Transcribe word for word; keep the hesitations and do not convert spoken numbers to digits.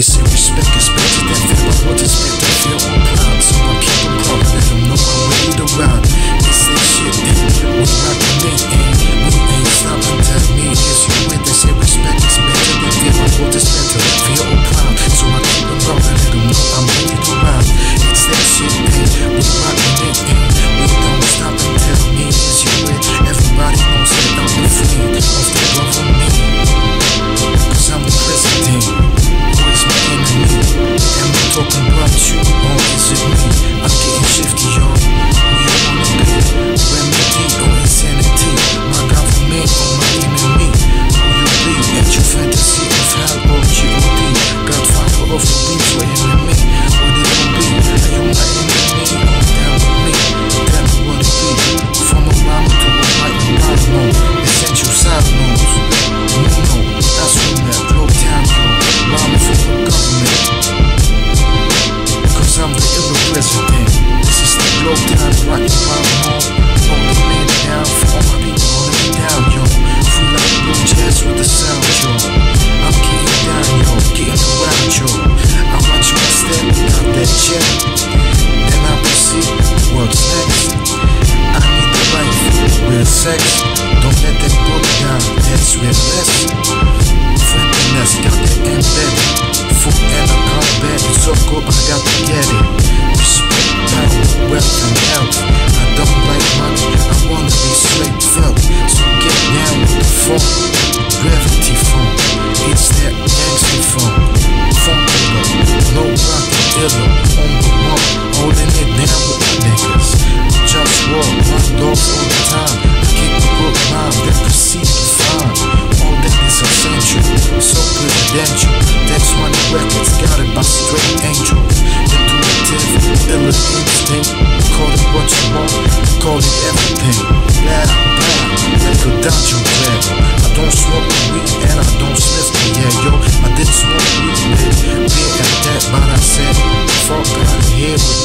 They say respect is better than fear, but what is meant to feel on proud? So I keep them proud, let them know I'm ready to ride. They say shit ain't, we rockin' it ain't. We ain't stopping, tell me it's you with. They say respect is better than fear, but what is meant to feel on proud? So I keep them proud, let them know I'm ready to ride. It's that shit ain't, we rockin' it ain't. We don't stop and tell me it's you with. Everybody knows that I'm the friend of the government. Cause I'm the president, who is my enemy? Am I talking about you, or is it me? I'm getting shifty, y'all. Who you wanna be? Remedy or insanity? My government or my enemy? Who you be? Ain't you fantasy of hell or G O D? Godfather of the beats or enemy? What it gon' be? Are you my enemy or down with me? Tell me what it be. From a rhyme to a white and brown note. Essential side notes. No, no, that's from that glow time, yo. Rhyming for the government. Cause I'm the illa president. This is the glow time, right in my home. Holding me down for all my people holding me down, yo. Free like blue jazz with the sound, yo. I'm getting down, yo, getting around, yo. I watch my step out that jet. Then I proceed, what's next? I need the life, real sex. Don't let that book down, that's real less. Friendliness, got that embedded. Food and a combat, it's so good, I got to get it. Respect, power, wealth and health. I don't like money, I wanna be straight felt. So get down with the phone, gravity phone. It's that gangster phone. Funkula, no rockin' illa, on the one, holding it down with my niggas. JustWar, OneLove all the time. I keep a good mind, then proceed to find. All that is essential, so presidential. That's one records, got it by straight angels. Intuitive, illa instinct. Call it what you want, call it everything. Blah, blah, like a dungeon grab. I don't smoke weed and I don't sniff the yeah, yo. I did smoke weed with beer at that, but I said, fuck out of here with